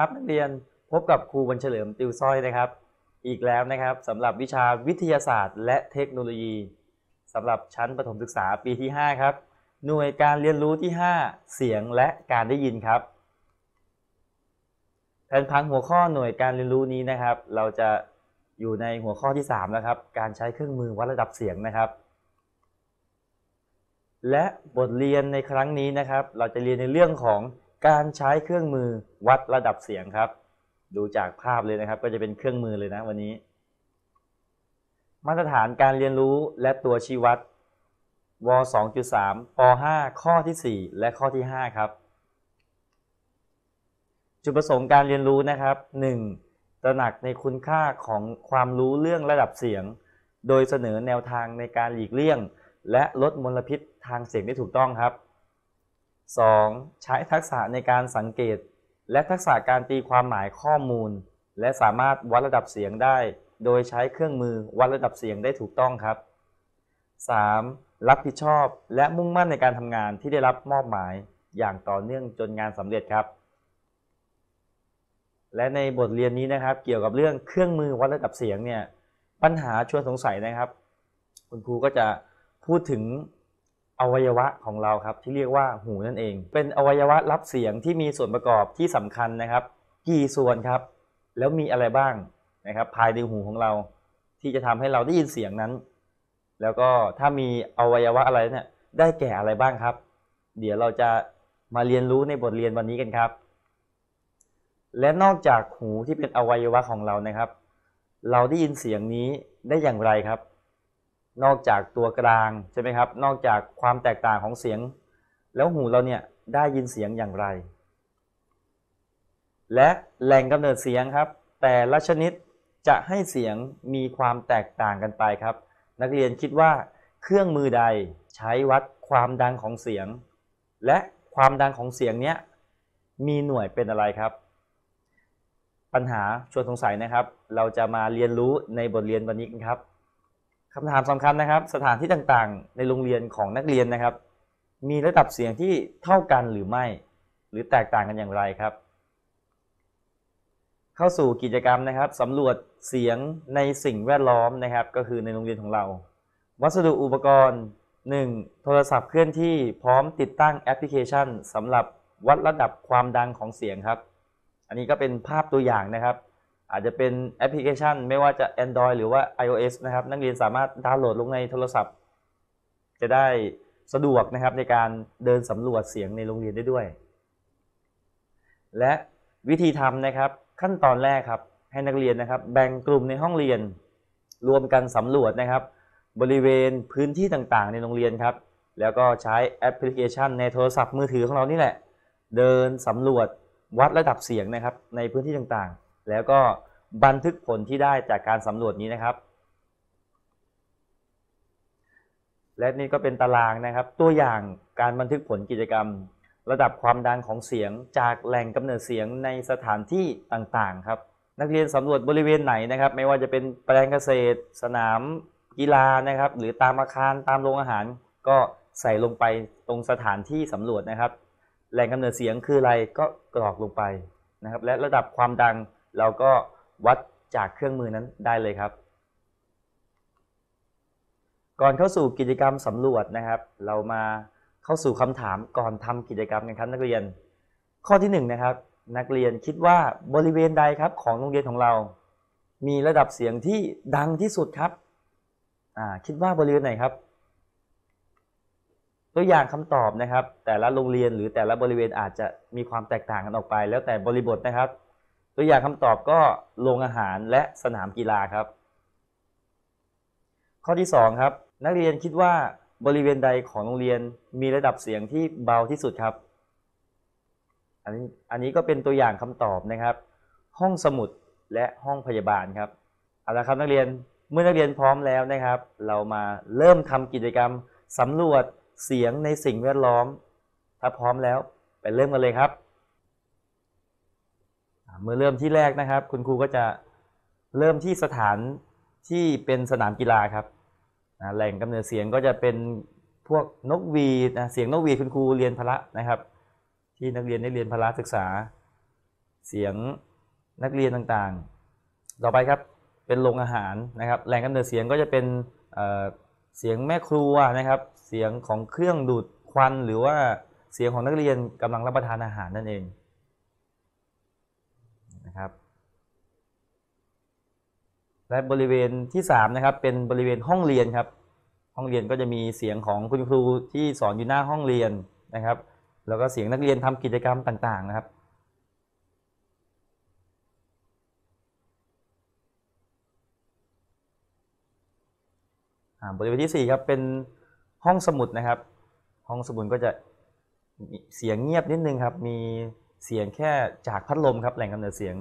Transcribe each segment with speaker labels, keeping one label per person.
Speaker 1: ครับนักเรียนพบกับครูวันเฉลิมติวสร้อยนะครับอีกแล้วนะครับสำหรับวิชาวิทยาศาสตร์และเทคโนโลยีสำหรับชั้นประถมศึกษาปีที่5ครับหน่วยการเรียนรู้ที่5เสียงและการได้ยินครับแผนผังหัวข้อหน่วยการเรียนรู้นี้นะครับเราจะอยู่ในหัวข้อที่3แล้วครับการใช้เครื่องมือวัดระดับเสียงนะครับและบทเรียนในครั้งนี้นะครับเราจะเรียนในเรื่องของการใช้เครื่องมือวัดระดับเสียงครับดูจากภาพเลยนะครับก็จะเป็นเครื่องมือเลยนะวันนี้มาตรฐานการเรียนรู้และตัวชี้วัดว2.3 ป .5 ข้อที่4และข้อที่5ครับจุดประสงค์การเรียนรู้นะครับ 1. ตระหนักในคุณค่าของความรู้เรื่องระดับเสียงโดยเสนอแนวทางในการหลีกเลี่ยงและลดมลพิษทางเสียงได้ถูกต้องครับ 2. ใช้ทักษะในการสังเกตและทักษะการตีความหมายข้อมูลและสามารถวัดระดับเสียงได้โดยใช้เครื่องมือวัดระดับเสียงได้ถูกต้องครับ 3. รับผิดชอบและมุ่งมั่นในการทำงานที่ได้รับมอบหมายอย่างต่อเนื่องจนงานสำเร็จครับและในบทเรียนนี้นะครับเกี่ยวกับเรื่องเครื่องมือวัดระดับเสียงเนี่ยปัญหาชวนสงสัยนะครับคุณครูก็จะพูดถึงอวัยวะของเราครับที่เรียกว่าหูนั่นเองเป็นอวัยวะรับเสียงที่มีส่วนประกอบที่สำคัญนะครับกี่ส่วนครับแล้วมีอะไรบ้างนะครับภายในหูของเราที่จะทำให้เราได้ยินเสียงนั้นแล้วก็ถ้ามีอวัยวะอะไรเนี่ยได้แก่อะไรบ้างครับเดี๋ยวเราจะมาเรียนรู้ในบทเรียนวันนี้กันครับและนอกจากหูที่เป็นอวัยวะของเรานะครับเราได้ยินเสียงนี้ได้อย่างไรครับนอกจากตัวกลางใช่ไหมครับนอกจากความแตกต่างของเสียงแล้วหูเราเนี่ยได้ยินเสียงอย่างไรและแหล่งกำเนิดเสียงครับแต่ละชนิดจะให้เสียงมีความแตกต่างกันไปครับนักเรียนคิดว่าเครื่องมือใดใช้วัดความดังของเสียงและความดังของเสียงเนี้ยมีหน่วยเป็นอะไรครับปัญหาชวนสงสัยนะครับเราจะมาเรียนรู้ในบทเรียนวันนี้กันครับคำถามสำคัญนะครับสถานที่ต่างๆในโรงเรียนของนักเรียนนะครับมีระดับเสียงที่เท่ากันหรือไม่หรือแตกต่างกันอย่างไรครับเข้าสู่กิจกรรมนะครับสำรวจเสียงในสิ่งแวดล้อมนะครับก็คือในโรงเรียนของเราวัสดุอุปกรณ์ 1. โทรศัพท์เคลื่อนที่พร้อมติดตั้งแอปพลิเคชันสำหรับวัดระดับความดังของเสียงครับอันนี้ก็เป็นภาพตัวอย่างนะครับอาจจะเป็นแอปพลิเคชันไม่ว่าจะ Android หรือว่า iOS นะครับนักเรียนสามารถดาวน์โหลดลงในโทรศัพท์จะได้สะดวกนะครับในการเดินสำรวจเสียงในโรงเรียนได้ด้วยและวิธีทำนะครับขั้นตอนแรกครับให้นักเรียนนะครับแบ่งกลุ่มในห้องเรียนรวมกันสำรวจนะครับบริเวณพื้นที่ต่างๆในโรงเรียนครับแล้วก็ใช้แอปพลิเคชันในโทรศัพท์มือถือของเรานี่แหละเดินสำรวจวัดระดับเสียงนะครับในพื้นที่ต่างๆแล้วก็บันทึกผลที่ได้จากการสำรวจนี้นะครับและนี่ก็เป็นตารางนะครับตัวอย่างการบันทึกผลกิจกรรมระดับความดังของเสียงจากแหล่งกำเนิดเสียงในสถานที่ต่างๆครับนักเรียนสำรวจบริเวณไหนนะครับไม่ว่าจะเป็นแปลงเกษตรสนามกีฬานะครับหรือตามอาคารตามโรงอาหารก็ใส่ลงไปตรงสถานที่สำรวจนะครับแหล่งกำเนิดเสียงคืออะไรก็กรอกลงไปนะครับและระดับความดังเราก็วัดจากเครื่องมือนั้นได้เลยครับก่อนเข้าสู่กิจกรรมสำรวจนะครับเรามาเข้าสู่คำถามก่อนทำกิจกรรมกันครับนักเรียนข้อที่1นะครับนักเรียนคิดว่าบริเวณใดครับของโรงเรียนของเรามีระดับเสียงที่ดังที่สุดครับคิดว่าบริเวณไหนครับตัวอย่างคำตอบนะครับแต่ละโรงเรียนหรือแต่ละบริเวณอาจจะมีความแตกต่างกันออกไปแล้วแต่บริบทนะครับตัวอย่างคำตอบก็โรงอาหารและสนามกีฬาครับข้อที่2ครับนักเรียนคิดว่าบริเวณใดของโรงเรียนมีระดับเสียงที่เบาที่สุดครับอันนี้ก็เป็นตัวอย่างคำตอบนะครับห้องสมุดและห้องพยาบาลครับเอาละครับนักเรียนเมื่อนักเรียนพร้อมแล้วนะครับเรามาเริ่มทำกิจกรรมสำรวจเสียงในสิ่งแวดล้อมถ้าพร้อมแล้วไปเริ่มกันเลยครับเมื่อเริ่มที่แรกนะครับคุณครูก็จะเริ่มที่สถานที่เป็นสนามกีฬาครับแหล่งกำเนิดเสียงก็จะเป็นพวกนกหวีดเสียงนกหวีดคุณครูเรียนพละนะครับที่นักเรียนได้เรียนพละศึกษาเสียงนักเรียนต่างๆต่อไปครับเป็นโรงอาหารนะครับแหล่งกำเนิดเสียงก็จะเป็นเสียงแม่ครัวนะครับเสียงของเครื่องดูดควันหรือว่าเสียงของนักเรียนกำลังรับประทานอาหารนั่นเองนะครับและบริเวณที่3นะครับเป็นบริเวณห้องเรียนครับห้องเรียนก็จะมีเสียงของคุณครูที่สอนอยู่หน้าห้องเรียนนะครับแล้วก็เสียงนักเรียนทำกิจกรรมต่างๆนะครับบริเวณที่4ครับเป็นห้องสมุดนะครับห้องสมุดก็จะเสียงเงียบนิดนึงครับมีเสียงแค่จากพัดลมครับแหล่งกำเนิดเสียง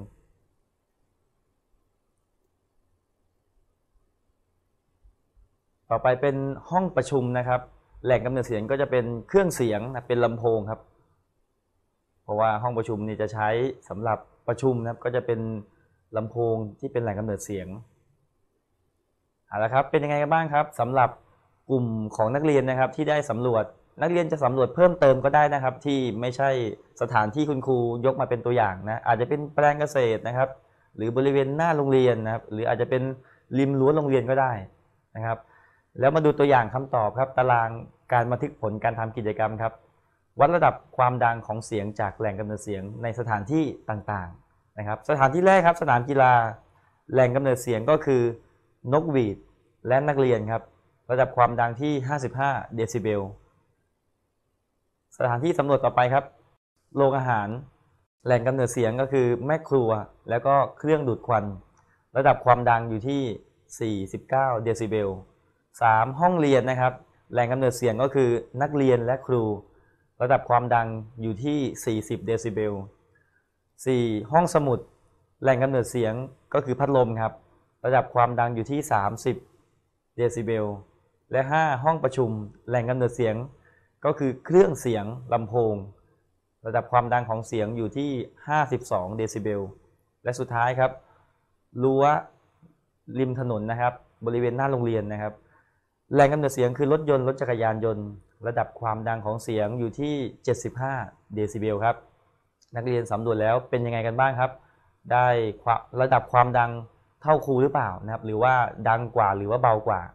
Speaker 1: ต่อไปเป็นห้องประชุมนะครับแหล่งกำเนิดเสียงก็จะเป็นเครื่องเสียงเป็นลำโพงครับเพราะว่าห้องประชุมนี่จะใช้สำหรับประชุมนะครับก็จะเป็นลำโพงที่เป็นแหล่งกำเนิดเสียงเอาละครับเป็นยังไงกันบ้างครับสำหรับกลุ่มของนักเรียนนะครับที่ได้สำรวจนักเรียนจะสำรวจเพิ่มเติมก็ได้นะครับที่ไม่ใช่สถานที่คุณครูยกมาเป็นตัวอย่างนะอาจจะเป็นแปลงเกษตรนะครับหรือบริเวณหน้าโรงเรียนนะครับหรืออาจจะเป็นริมรั้วโรงเรียนก็ได้นะครับแล้วมาดูตัวอย่างคำตอบครับตารางการบันทึกผลการทำกิจกรรมครับวัดระดับความดังของเสียงจากแหล่งกำเนิดเสียงในสถานที่ต่างๆนะครับสถานที่แรกครับสนามกีฬาแหล่งกำเนิดเสียงก็คือนกหวีดและนักเรียนครับระดับความดังที่55เดซิเบลสถานที่สำรวจต่อไปครับโรงอาหารแหล่งกำเนิดเสียงก็คือแม่ครัวแล้วก็เครื่องดูดควันระดับความดังอยู่ที่49เดซิเบล3ห้องเรียนนะครับแหล่งกำเนิดเสียงก็คือนักเรียนและครูระดับความดังอยู่ที่40เดซิเบล4ห้องสมุดแหล่งกำเนิดเสียงก็คือพัดลมครับระดับความดังอยู่ที่30เดซิเบลและ5ห้องประชุมแหล่งกำเนิดเสียงก็คือเครื่องเสียงลำโพงระดับความดังของเสียงอยู่ที่52เดซิเบลและสุดท้ายครับรั้วริมถนนนะครับบริเวณหน้าโรงเรียนนะครับแหล่งกำเนิดเสียงคือรถยนต์รถจักรยานยนต์ระดับความดังของเสียงอยู่ที่75เดซิเบลครับนักเรียนสำรวจแล้วเป็นยังไงกันบ้างครับได้ระดับความดังเท่าครูหรือเปล่านะครับหรือว่าดังกว่าหรือว่าเบากว่า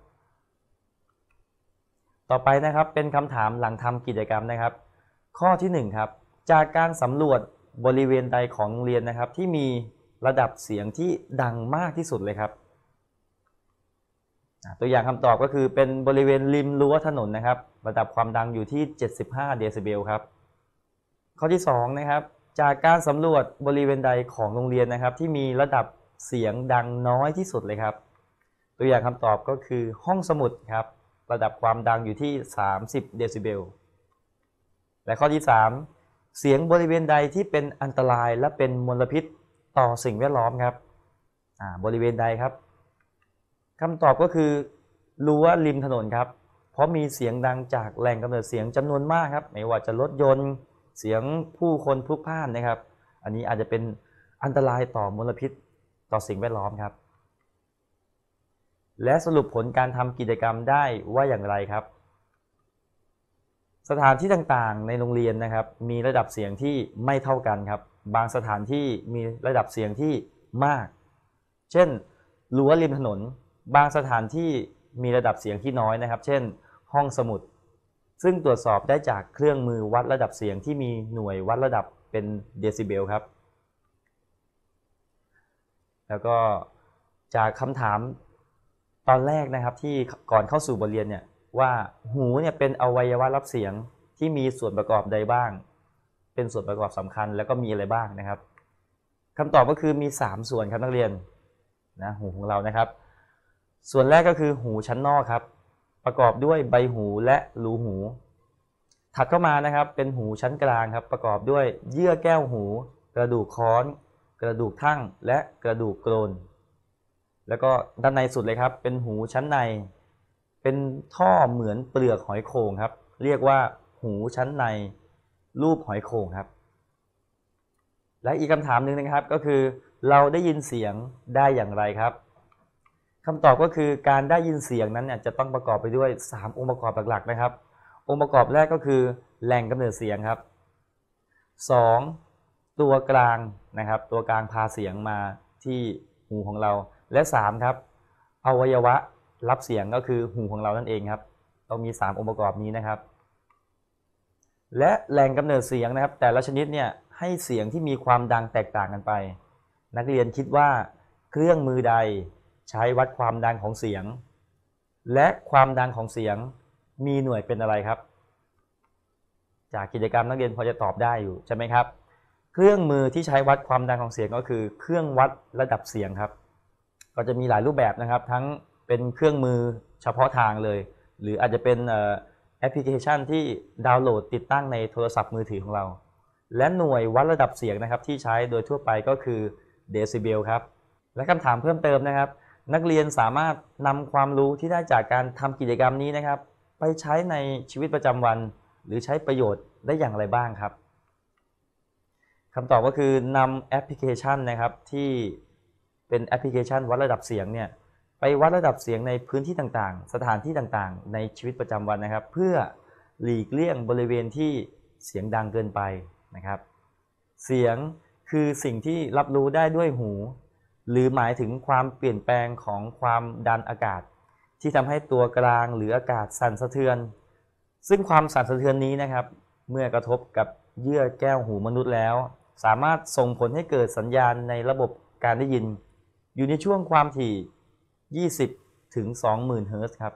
Speaker 1: ต่อไปนะครับเป็นคำถามหลังทำกิจกรรมนะครับข้อที่1ครับจากการสำรวจบริเวณใดของโรงเรียนนะครับที่มีระดับเสียงที่ดังมากที่สุดเลยครับตัวอย่างคำตอบก็คือเป็นบริเวณริมรั้วถนนนะครับระดับความดังอยู่ที่75เดซิเบลครับข้อที่2นะครับจากการสำรวจบริเวณใดของโรงเรียนนะครับที่มีระดับเสียงดังน้อยที่สุดเลยครับตัวอย่างคำตอบก็คือห้องสมุดครับระดับความดังอยู่ที่30เดซิเบลและข้อที่3เสียงบริเวณใดที่เป็นอันตรายและเป็นมลพิษต่อสิ่งแวดล้อมครับบริเวณใดครับคำตอบก็คือรั้วริมถนนครับเพราะมีเสียงดังจากแหล่งกำเนิดเสียงจำนวนมากครับไม่ว่าจะรถยนต์เสียงผู้คนพลุกพล่านนะครับอันนี้อาจจะเป็นอันตรายต่อมลพิษต่อสิ่งแวดล้อมครับและสรุปผลการทำกิจกรรมได้ว่าอย่างไรครับสถานที่ต่างๆในโรงเรียนนะครับมีระดับเสียงที่ไม่เท่ากันครับบางสถานที่มีระดับเสียงที่มากเช่นรั้วริมถนนบางสถานที่มีระดับเสียงที่น้อยนะครับเช่นห้องสมุดซึ่งตรวจสอบได้จากเครื่องมือวัดระดับเสียงที่มีหน่วยวัดระดับเป็นเดซิเบลครับแล้วก็จากคำถามตอนแรกนะครับที่ก่อนเข้าสู่บทเรียนเนี่ยว่าหูเนี่ยเป็นอวัยวะรับเสียงที่มีส่วนประกอบใดบ้างเป็นส่วนประกอบสำคัญแล้วก็มีอะไรบ้างนะครับคำตอบก็คือมี3ส่วนครับนักเรียนนะหูของเรานะครับส่วนแรกก็คือหูชั้นนอกครับประกอบด้วยใบหูและรูหูถัดเข้ามานะครับเป็นหูชั้นกลางครับประกอบด้วยเยื่อแก้วหูกระดูกค้อนกระดูกทั่งและกระดูกโกรนแล้วก็ด้านในสุดเลยครับเป็นหูชั้นในเป็นท่อเหมือนเปลือกหอยโข่งครับเรียกว่าหูชั้นในรูปหอยโข่งครับและอีกคำถามหนึ่งนะครับก็คือเราได้ยินเสียงได้อย่างไรครับคำตอบก็คือการได้ยินเสียงนั้นเนี่ยจะต้องประกอบไปด้วย3องค์ประกอบหลักๆนะครับองค์ประกอบแรกก็คือแหล่งกำเนิดเสียงครับ2ตัวกลางนะครับตัวกลางพาเสียงมาที่หูของเราและ3ครับอวัยวะรับเสียงก็คือหูของเรานั่นเองครับต้องมี3องค์ประกอบนี้นะครับและแหล่งกำเนิดเสียงนะครับแต่ละชนิดเนี่ยให้เสียงที่มีความดังแตกต่างกันไปนักเรียนคิดว่าเครื่องมือใดใช้วัดความดังของเสียงและความดังของเสียงมีหน่วยเป็นอะไรครับจากกิจกรรมนักเรียนพอจะตอบได้อยู่ใช่ไหมครับเครื่องมือที่ใช้วัดความดังของเสียงก็คือเครื่องวัดระดับเสียงครับก็จะมีหลายรูปแบบนะครับทั้งเป็นเครื่องมือเฉพาะทางเลยหรืออาจจะเป็นแอปพลิเคชันที่ดาวน์โหลดติดตั้งในโทรศัพท์มือถือของเราและหน่วยวัดระดับเสียงนะครับที่ใช้โดยทั่วไปก็คือเดซิเบลครับและคำถามเพิ่มเติมนะครับนักเรียนสามารถนำความรู้ที่ได้จากการทำกิจกรรมนี้นะครับไปใช้ในชีวิตประจำวันหรือใช้ประโยชน์ได้อย่างไรบ้างครับคำตอบก็คือนำแอปพลิเคชันนะครับที่เป็นแอปพลิเคชันวัดระดับเสียงเนี่ยไปวัดระดับเสียงในพื้นที่ต่างๆสถานที่ต่างๆในชีวิตประจำวันนะครับเพื่อหลีกเลี่ยงบริเวณที่เสียงดังเกินไปนะครับเสียงคือสิ่งที่รับรู้ได้ด้วยหูหรือหมายถึงความเปลี่ยนแปลงของความดันอากาศที่ทำให้ตัวกลางหรืออากาศสั่นสะเทือนซึ่งความสั่นสะเทือนนี้นะครับเมื่อกระทบกับเยื่อแก้วหูมนุษย์แล้วสามารถส่งผลให้เกิดสัญญาณในระบบการได้ยินอยู่ในช่วงความถี่20ถึง 20,000 เฮิรตซ์ครับ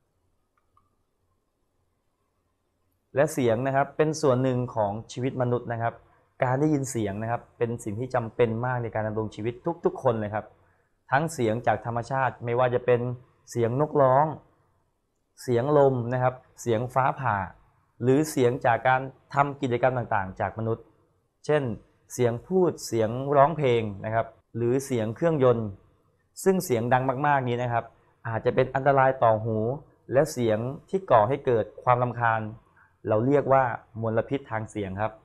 Speaker 1: และเสียงนะครับเป็นส่วนหนึ่งของชีวิตมนุษย์นะครับการได้ยินเสียงนะครับเป็นสิ่งที่จำเป็นมากในการดำรงชีวิตทุกๆคนเลยครับทั้งเสียงจากธรรมชาติไม่ว่าจะเป็นเสียงนกร้องเสียงลมนะครับเสียงฟ้าผ่าหรือเสียงจากการทำกิจกรรมต่างๆจากมนุษย์เช่นเสียงพูดเสียงร้องเพลงนะครับหรือเสียงเครื่องยนต์ซึ่งเสียงดังมากๆนี้นะครับอาจจะเป็นอันตรายต่อหูและเสียงที่ก่อให้เกิดความรำคาญเราเรียกว่ามลพิษทางเสียงครับ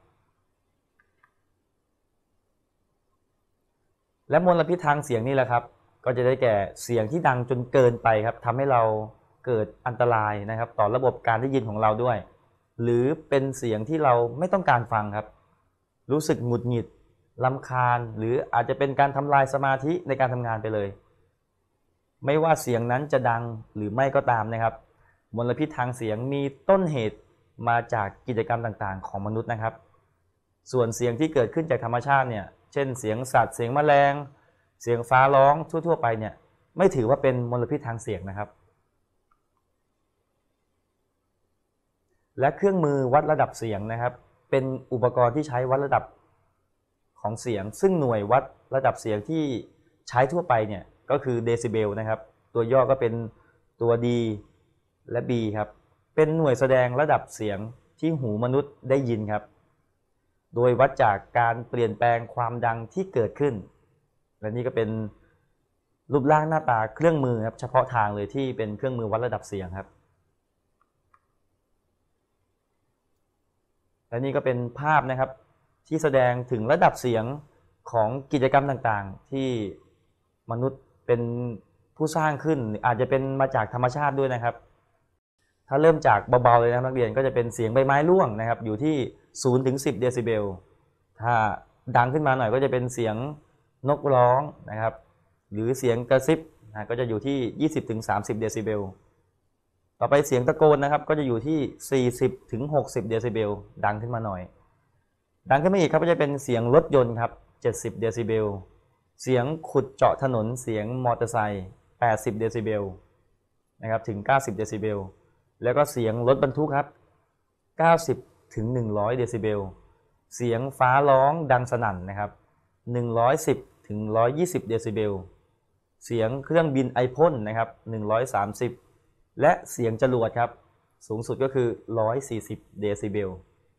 Speaker 1: และมลพิษทางเสียงนี่แหละครับก็จะได้แก่เสียงที่ดังจนเกินไปครับทำให้เราเกิดอันตรายนะครับต่อระบบการได้ยินของเราด้วยหรือเป็นเสียงที่เราไม่ต้องการฟังครับรู้สึกหงุดหงิดรำคาญหรืออาจจะเป็นการทำลายสมาธิในการทำงานไปเลยไม่ว่าเสียงนั้นจะดังหรือไม่ก็ตามนะครับมลพิษทางเสียงมีต้นเหตุมาจากกิจกรรมต่างๆของมนุษย์นะครับส่วนเสียงที่เกิดขึ้นจากธรรมชาติเนี่ยเช่นเสียงสัตว์เสียงแมลงเสียงฟ้าร้องทั่วๆไปเนี่ยไม่ถือว่าเป็นมลพิษทางเสียงนะครับและเครื่องมือวัดระดับเสียงนะครับเป็นอุปกรณ์ที่ใช้วัดระดับของเสียงซึ่งหน่วยวัดระดับเสียงที่ใช้ทั่วไปเนี่ยก็คือเดซิเบลนะครับตัวย่อก็เป็นตัว D และ B ครับเป็นหน่วยแสดงระดับเสียงที่หูมนุษย์ได้ยินครับโดยวัดจากการเปลี่ยนแปลงความดังที่เกิดขึ้นและนี่ก็เป็นรูปร่างหน้าตาเครื่องมือครับเฉพาะทางเลยที่เป็นเครื่องมือวัดระดับเสียงครับและนี่ก็เป็นภาพนะครับที่แสดงถึงระดับเสียงของกิจกรรมต่างๆที่มนุษย์เป็นผู้สร้างขึ้นอาจจะเป็นมาจากธรรมชาติด้วยนะครับถ้าเริ่มจากเบาๆเลยนะนักเรียนก็จะเป็นเสียงใบไม้ร่วงนะครับอยู่ที่0ถึง10เดซิเบลถ้าดังขึ้นมาหน่อยก็จะเป็นเสียงนกร้องนะครับหรือเสียงกระซิบก็จะอยู่ที่20ถึง30เดซิเบลต่อไปเสียงตะโกนนะครับก็จะอยู่ที่40ถึง60เดซิเบลดังขึ้นมาหน่อยดังขึ้นมาอีกครับก็จะเป็นเสียงรถยนต์ครับ70เดซิเบลเสียงขุดเจาะถนนเสียงมอเตอร์ไซค์80เดซิเบลนะครับถึง90เดซิเบลแล้วก็เสียงรถบรรทุกครับ90ถึง100เดซิเบลเสียงฟ้าร้องดังสนั่นนะครับ110ถึง120เดซิเบลเสียงเครื่องบินไอพ่นนะครับ130และเสียงจรวดครับสูงสุดก็คือ140เดซิเบล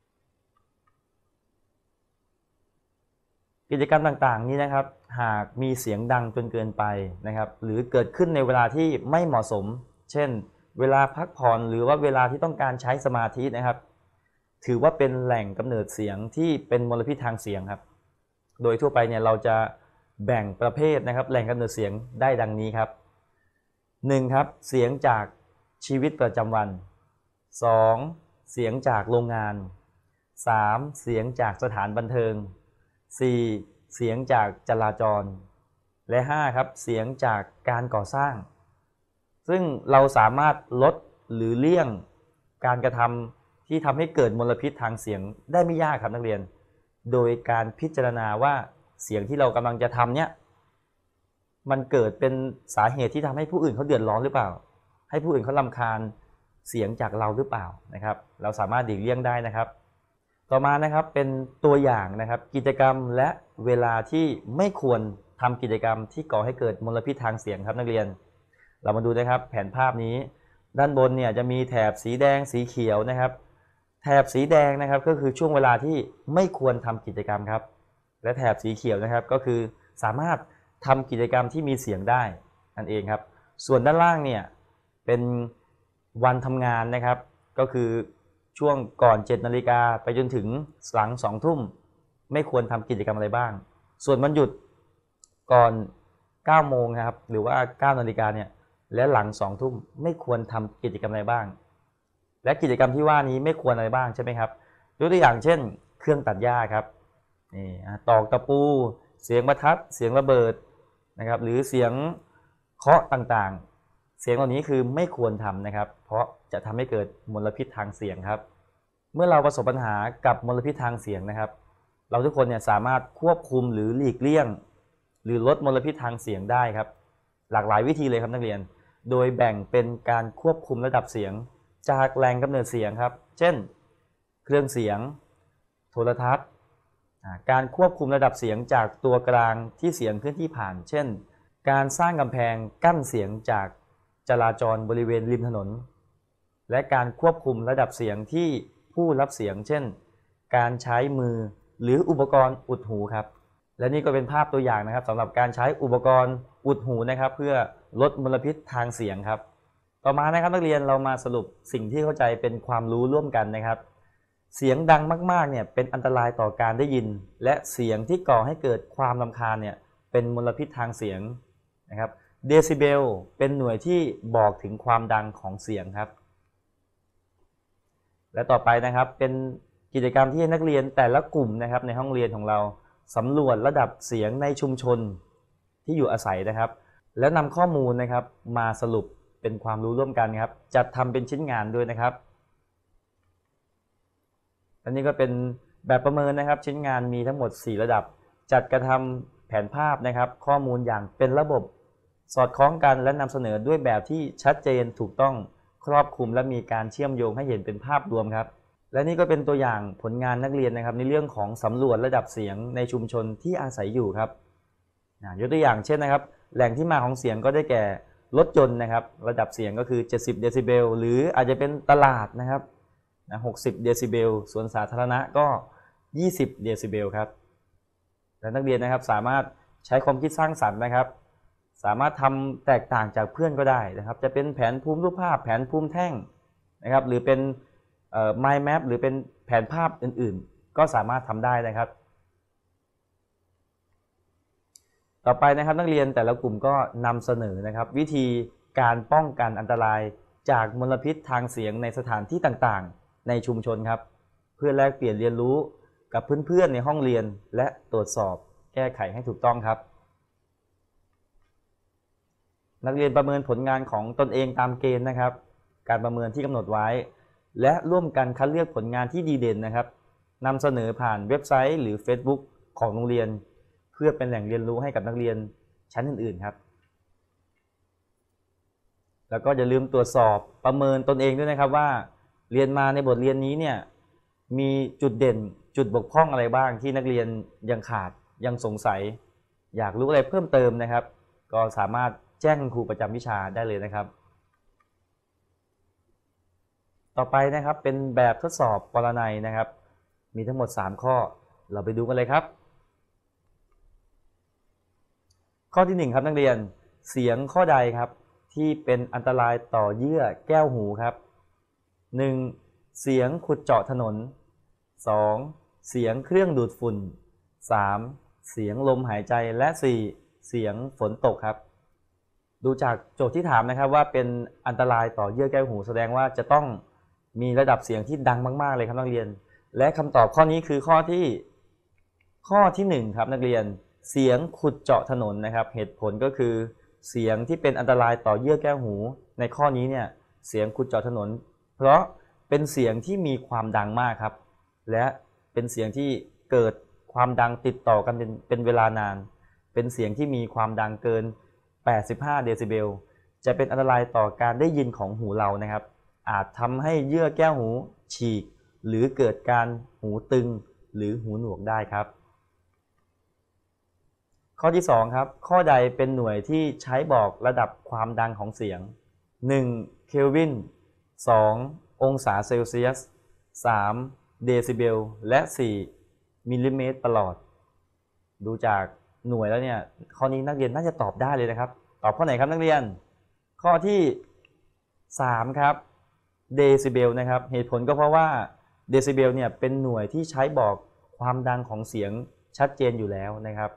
Speaker 1: กิจกรรมต่างๆนี้นะครับหากมีเสียงดังจนเกินไปนะครับหรือเกิดขึ้นในเวลาที่ไม่เหมาะสมเช่นเวลาพักผ่อนหรือว่าเวลาที่ต้องการใช้สมาธินะครับถือว่าเป็นแหล่งกำเนิดเสียงที่เป็นมลพิษทางเสียงครับโดยทั่วไปเนี่ยเราจะแบ่งประเภทนะครับแหล่งกำเนิดเสียงได้ดังนี้ครับ1ครับเสียงจากชีวิตประจำวัน2เสียงจากโรงงาน3เสียงจากสถานบันเทิง4 เสียงจากจราจรและ5ครับเสียงจากการก่อสร้างซึ่งเราสามารถลดหรือเลี่ยงการกระทำที่ทำให้เกิดมลพิษทางเสียงได้ไม่ยากครับนักเรียนโดยการพิจารณาว่าเสียงที่เรากำลังจะทำเนี่ยมันเกิดเป็นสาเหตุที่ทำให้ผู้อื่นเขาเดือดร้อนหรือเปล่าให้ผู้อื่นเขารำคาญเสียงจากเราหรือเปล่านะครับเราสามารถหลีกเลี่ยงได้นะครับต่อมานะครับเป็นตัวอย่างนะครับกิจกรรมและเวลาที่ไม่ควรทำกิจกรรมที่ก่อให้เกิดมลพิษทางเสียงครับนักเรียนเรามาดูนะครับแผนภาพนี้ด้านบนเนี่ยจะมีแถบสีแดงสีเขียวนะครับแถบสีแดงนะครับก็คือช่วงเวลาที่ไม่ควรทำกิจกรรมครับและแถบสีเขียวนะครับก็คือสามารถทำกิจกรรมที่มีเสียงได้นั่นเองครับส่วนด้านล่างเนี่ยเป็นวันทำงานนะครับก็คือช่วงก่อน 7 นาฬิกาไปจนถึงหลัง 2 ทุ่มไม่ควรทำกิจกรรมอะไรบ้างส่วนวันหยุดก่อน 9 โมงนะครับหรือว่า 9 นาฬิกาเนี่ยและหลัง 2 ทุ่มไม่ควรทำกิจกรรมอะไรบ้างและกิจกรรมที่ว่านี้ไม่ควรอะไรบ้างใช่ไหมครับยกตัวอย่างเช่นเครื่องตัดหญ้าครับนี่ตอกตะปูเสียงประทัดเสียงระเบิดนะครับหรือเสียงเคาะต่างๆเสียงเหล่านี้คือไม่ควรทำนะครับเพราะจะทำให้เกิดมลพิษทางเสียงครับเมื่อเราประสบปัญหากับมลพิษทางเสียงนะครับเราทุกคนเนี่ยสามารถควบคุมหรือหลีกเลี่ยงหรือลดมลพิษทางเสียงได้ครับหลากหลายวิธีเลยครับนักเรียนโดยแบ่งเป็นการควบคุมระดับเสียงจากแหล่งกำเนิดเสียงครับเช่นเครื่องเสียงโทรทัศน์การควบคุมระดับเสียงจากตัวกลางที่เสียงเคลื่อนที่ผ่านเช่นการสร้างกำแพงกั้นเสียงจากจราจรบริเวณริมถนนและการควบคุมระดับเสียงที่ผู้รับเสียงเช่นการใช้มือหรืออุปกรณ์อุดหูครับและนี่ก็เป็นภาพตัวอย่างนะครับสำหรับการใช้อุปกรณ์อุดหูนะครับเพื่อลดมลพิษทางเสียงครับต่อมานะครับนักเรียนเรามาสรุปสิ่งที่เข้าใจเป็นความรู้ร่วมกันนะครับเสียงดังมากๆเนี่ยเป็นอันตรายต่อการได้ยินและเสียงที่ก่อให้เกิดความรำคาญเนี่ยเป็นมลพิษทางเสียงนะครับเดซิเบลเป็นหน่วยที่บอกถึงความดังของเสียงครับและต่อไปนะครับเป็นกิจกรรมที่นักเรียนแต่ละกลุ่มนะครับในห้องเรียนของเราสำรวจระดับเสียงในชุมชนที่อยู่อาศัยนะครับแล้วนำข้อมูลนะครับมาสรุปเป็นความรู้ร่วมกันครับจัดทำเป็นชิ้นงานด้วยนะครับอันนี้ก็เป็นแบบประเมินนะครับชิ้นงานมีทั้งหมด4ระดับจัดกระทำแผนภาพนะครับข้อมูลอย่างเป็นระบบสอดคล้องกันและนำเสนอด้วยแบบที่ชัดเจนถูกต้องครอบคลุมและมีการเชื่อมโยงให้เห็นเป็นภาพรวมครับและนี่ก็เป็นตัวอย่างผลงานนักเรียนนะครับในเรื่องของสำรวจระดับเสียงในชุมชนที่อาศัยอยู่ครับยกตัวอย่างเช่นนะครับแหล่งที่มาของเสียงก็ได้แก่รถยนต์นะครับระดับเสียงก็คือ70เดซิเบลหรืออาจจะเป็นตลาดนะครับ60เดซิเบลสวนสาธารณะก็20เดซิเบลครับและนักเรียนนะครับสามารถใช้ความคิดสร้างสรรค์นะครับสามารถทำแตกต่างจากเพื่อนก็ได้นะครับจะเป็นแผนภูมิรูปภาพแผนภูมิแท่งนะครับหรือเป็นmind map หรือเป็นแผนภาพอื่นๆก็สามารถทำได้นะครับต่อไปนะครับนักเรียนแต่ละกลุ่มก็นำเสนอนะครับวิธีการป้องกันอันตรายจากมลพิษทางเสียงในสถานที่ต่างๆในชุมชนครับเพื่อแลกเปลี่ยนเรียนรู้กับเพื่อนๆในห้องเรียนและตรวจสอบแก้ไขให้ถูกต้องครับนักเรียนประเมินผลงานของตนเองตามเกณฑ์นะครับการประเมินที่กำหนดไว้และร่วมกันคัดเลือกผลงานที่ดีเด่นนะครับนำเสนอผ่านเว็บไซต์หรือ Facebook ของโรงเรียนเพื่อเป็นแหล่งเรียนรู้ให้กับนักเรียนชั้นอื่นๆครับแล้วก็อย่าลืมตรวจสอบประเมินตนเองด้วยนะครับว่าเรียนมาในบทเรียนนี้เนี่ยมีจุดเด่นจุดบกพร่องอะไรบ้างที่นักเรียนยังขาดยังสงสัยอยากรู้อะไรเพิ่มเติมนะครับก็สามารถแจ้งครูประจำวิชาได้เลยนะครับต่อไปนะครับเป็นแบบทดสอบปรนัยนะครับมีทั้งหมด3ข้อเราไปดูกันเลยครับข้อที่1ครับนักเรียนเสียงข้อใดครับที่เป็นอันตรายต่อเยื่อแก้วหูครับ1. เสียงขุดเจาะถนน 2. เสียงเครื่องดูดฝุ่น 3. เสียงลมหายใจและ 4. เสียงฝนตกครับดูจากโจทย์ที่ถามนะครับว่าเป็นอันตรายต่อเยื่อแก้วหูแสดงว่าจะต้องมีระดับเสียงที่ดังมากๆเลยครับนักเรียนและคำตอบข้อนี้คือข้อที่1ครับนักเรียนเสียงขุดเจาะถนนนะครับเหตุผลก็คือเสียงที่เป็นอันตรายต่อเยื่อแก้วหูในข้อนี้เนี่ยเสียงขุดเจาะถนนเพราะเป็นเสียงที่มีความดังมากครับและเป็นเสียงที่เกิดความดังติดต่อกันเป็นเวลานานเป็นเสียงที่มีความดังเกิน85เดซิเบลจะเป็นอันตรายต่อการได้ยินของหูเรานะครับอาจทำให้เยื่อแก้วหูฉีกหรือเกิดการหูตึงหรือหูหนวกได้ครับข้อที่2ครับข้อใดเป็นหน่วยที่ใช้บอกระดับความดังของเสียง1เคลวิน2องศาเซลเซียส3เดซิเบลและ4มิลลิเมตรประหลอดดูจากหน่วยแล้วเนี่ยข้อนี้นักเรียนน่าจะตอบได้เลยนะครับตอบข้อไหนครับนักเรียนข้อที่3ครับเดซิเบลนะครับเหตุผลก็เพราะว่าเดซิเบลเนี่ยเป็นหน่วยที่ใช้บอกความดังของเสียงชัดเจนอยู่แล้วนะครับ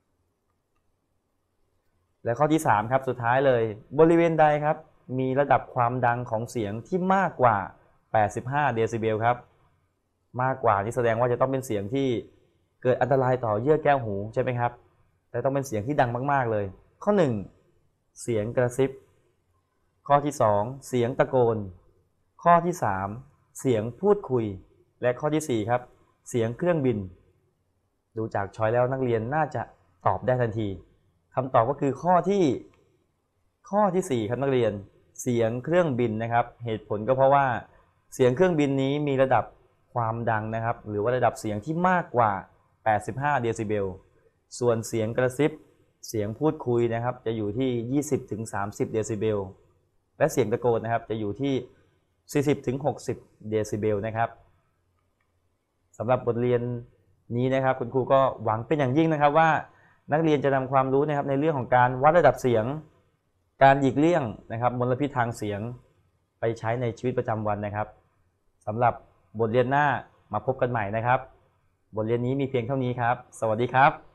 Speaker 1: และข้อที่3ครับสุดท้ายเลยบริเวณใดครับมีระดับความดังของเสียงที่มากกว่า85เดซิเบลครับมากกว่านี่แสดงว่าจะต้องเป็นเสียงที่เกิดอันตรายต่อเยื่อแก้วหูใช่ไหมครับแต่ต้องเป็นเสียงที่ดังมากๆเลยข้อ1เสียงกระซิบข้อที่2เสียงตะโกนข้อที่3เสียงพูดคุยและข้อที่4ครับเสียงเครื่องบินดูจากช้อยแล้วนักเรียนน่าจะตอบได้ทันทีคำตอบก็คือข้อที่4ครับนักเรียนเสียงเครื่องบินนะครับเหตุผลก็เพราะว่าเสียงเครื่องบินนี้มีระดับความดังนะครับหรือว่าระดับเสียงที่มากกว่า85เดซิเบลส่วนเสียงกระซิบเสียงพูดคุยนะครับจะอยู่ที่20-30เดซิเบลและเสียงตะโกนนะครับจะอยู่ที่40-60เดซิเบลนะครับสำหรับบทเรียนนี้นะครับคุณครูก็หวังเป็นอย่างยิ่งนะครับว่านักเรียนจะนำความรู้นะครับในเรื่องของการวัดระดับเสียงการหลีกเลี่ยงนะครับมลพิษทางเสียงไปใช้ในชีวิตประจำวันนะครับสำหรับบทเรียนหน้ามาพบกันใหม่นะครับบทเรียนนี้มีเพียงเท่านี้ครับสวัสดีครับ